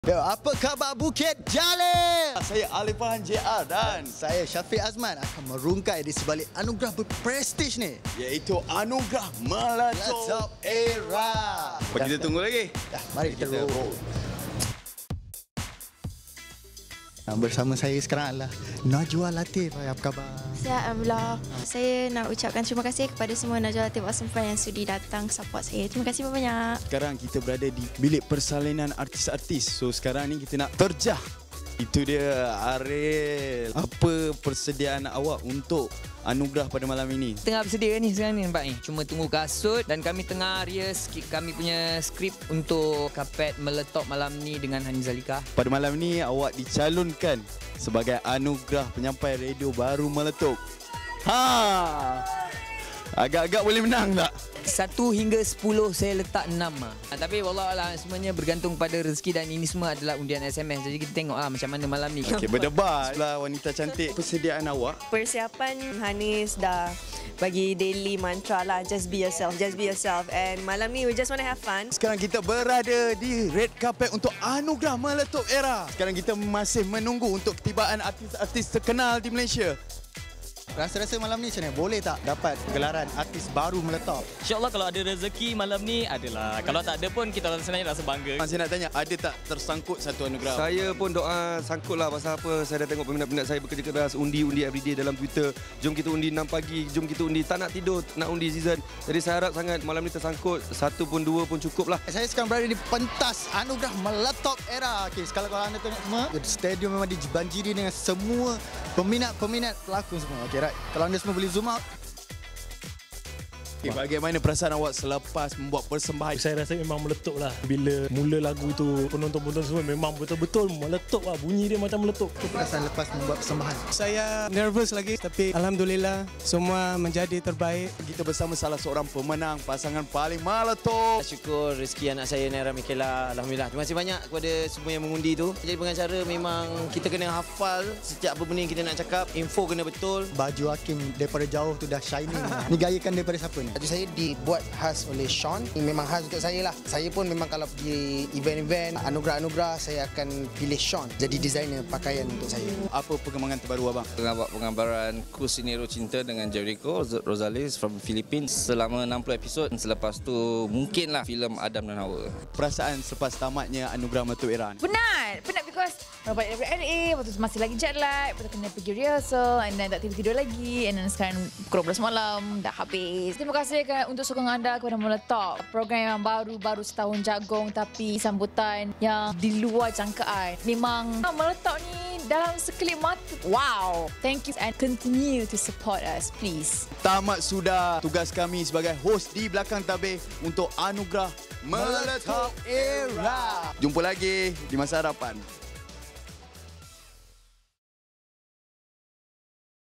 Yo, apa khabar Bukit Jalil? Saya Alifan JR dan Saya Syafiq Azman akan merungkai di sebalik anugerah berprestij ni, iaitu Anugerah Meletup Top Era. Apa kita tunggu lagi? Dah, mari kita roll. Bersama saya sekarang adalah Najwa Latif. Apa khabar? Sihat, Alhamdulillah. Saya nak ucapkan terima kasih kepada semua Najwa Latif Wasmufan yang sudi datang support saya. Terima kasih banyak. Sekarang kita berada di bilik persalinan artis-artis. So sekarang ni kita nak terjah. Itu dia, Ariel. Apa persediaan awak untuk anugerah pada malam ini? Tengah bersedia ni sekarang ni nampak ni. Cuma tunggu kasut dan kami tengah rehearse kami punya skrip untuk kapet meletup malam ni dengan Hani Zalika. Pada malam ni awak dicalonkan sebagai anugerah penyampai radio baru meletup. Agak-agak boleh menang tak? 1 hingga 10 saya letak 6 lah. Tapi wallahualam semuanya bergantung pada rezeki dan ini semua adalah undian SMS. Jadi kita tengok lah macam mana malam ni. Okey, berdebat. Sebelah wanita cantik, persediaan awak? Persiapan Hanis dah bagi daily mantra lah, just be yourself, just be yourself. And malam ni we just want to have fun. Sekarang kita berada di red carpet untuk Anugerah Meletup Era. Sekarang kita masih menunggu untuk ketibaan artis-artis terkenal di Malaysia. Rasa-rasa malam ni macam mana? Boleh tak dapat gelaran artis baru meletup? InsyaAllah kalau ada rezeki malam ni adalah. Kalau tak ada pun kita sebenarnya rasa bangga. Saya nak tanya, ada tak tersangkut satu anugerah? Saya pun doa sangkut lah pasal apa. Saya dah tengok peminat-peminat saya bekerja keras, undi everyday dalam Twitter. Jom kita undi 6 pagi, jom kita undi. Tak nak tidur, nak undi season. Jadi saya harap sangat malam ni tersangkut. 1 pun 2 pun cukup lah. Saya sekarang berada di pentas Anugerah Meletup Era. Okey, kalau anda tengok semua, stadium memang dibanjiri dengan semua peminat-peminat pelakon semua. Okey, right. Kalau anda semua boleh zoom out. Okay, bagaimana perasaan awak selepas membuat persembahan? Saya rasa memang meletup lah. Bila mula lagu tu, penonton-penonton semua memang betul-betul meletup lah. Bunyi dia macam meletup. Perasaan lepas membuat persembahan. Saya nervous lagi, tapi Alhamdulillah semua menjadi terbaik. Kita bersama salah seorang pemenang pasangan paling meletup. Syukur rezeki anak saya Naira Mikela. Alhamdulillah. Terima kasih banyak kepada semua yang mengundi tu. Jadi pengacara memang kita kena hafal setiap apa benda yang kita nak cakap. Info kena betul. Baju Hakim daripada jauh tu dah shining. Ni gayakan daripada siapa ni? Baju saya dibuat khas oleh Sean. Ini memang khas untuk saya lah. Saya pun memang kalau pergi event-event, anugerah-anugerah, saya akan pilih Sean jadi designer pakaian untuk saya. Apa perkembangan terbaru abang? Tengah buat penggambaran Kusinero Cinta dengan Jericho Rosales from Philippines selama 60 episod. Selepas tu mungkinlah filem Adam dan Hawa. Perasaan selepas tamatnya Anugerah Meletup Era? Penat because balik dari LA, lepas tu masih lagi jet lag, lepas tu kena pergi rehearsal, and then tak tidur lagi, and then sekarang pukul 12 malam, dah habis. Terima kasih untuk sokongan anda kepada Meletup. Program yang baru setahun jagung tapi sambutan yang di luar jangkaan. Memang Meletup ni dalam sekelip mata. Wow! Thank you and continue to support us, please. Tamat sudah tugas kami sebagai host di belakang tabir untuk Anugerah Meletup Era. Jumpa lagi di masa hadapan.